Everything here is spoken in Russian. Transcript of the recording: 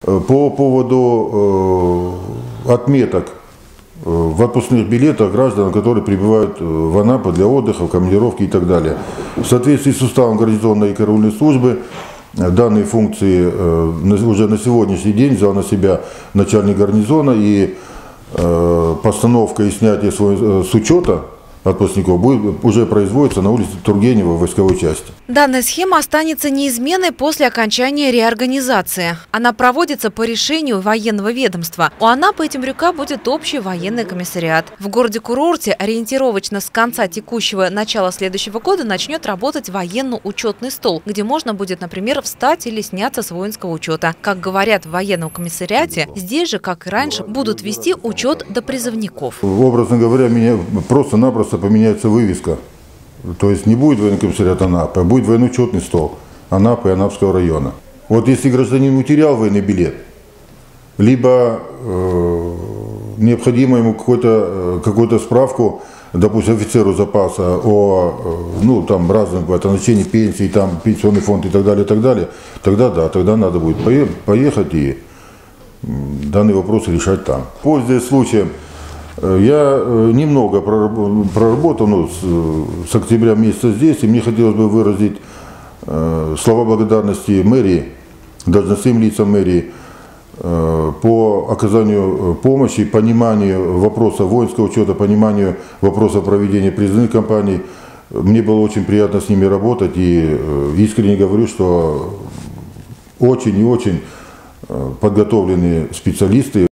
По поводу отметок в отпускных билетах граждан, которые прибывают в Анапу для отдыха, командировки и так далее. В соответствии с уставом гарнизонной и караульной службы данные функции уже на сегодняшний день взял на себя начальник гарнизона, и постановка и снятие с учета отпускников уже производится на улице Тургенева в войсковой части. Данная схема останется неизменной после окончания реорганизации. Она проводится по решению военного ведомства. У Анапы и Темрюка будет общий военный комиссариат. В городе-курорте ориентировочно с конца текущего начала следующего года начнет работать военно-учетный стол, где можно будет, например, встать или сняться с воинского учета. Как говорят в военном комиссариате, здесь же, как и раньше, будут вести учет до призывников. Образно говоря, просто-напросто поменяется вывеска. То есть не будет военный комиссариат Анапы, а будет военно-учетный стол Анапы и Анапского района. Вот если гражданин утерял военный билет, либо необходимо ему какую-то справку, допустим, офицеру запаса о там разных о назначении пенсии, там пенсионный фонд и так далее, тогда да, тогда надо будет поехать и данный вопрос решать там. Пользуясь случаем, я немного проработал с октября месяца здесь, и мне хотелось бы выразить слова благодарности мэрии, должностным лицам мэрии по оказанию помощи, пониманию вопроса воинского учета, пониманию вопроса проведения призывных кампаний. Мне было очень приятно с ними работать, и искренне говорю, что очень и очень подготовленные специалисты.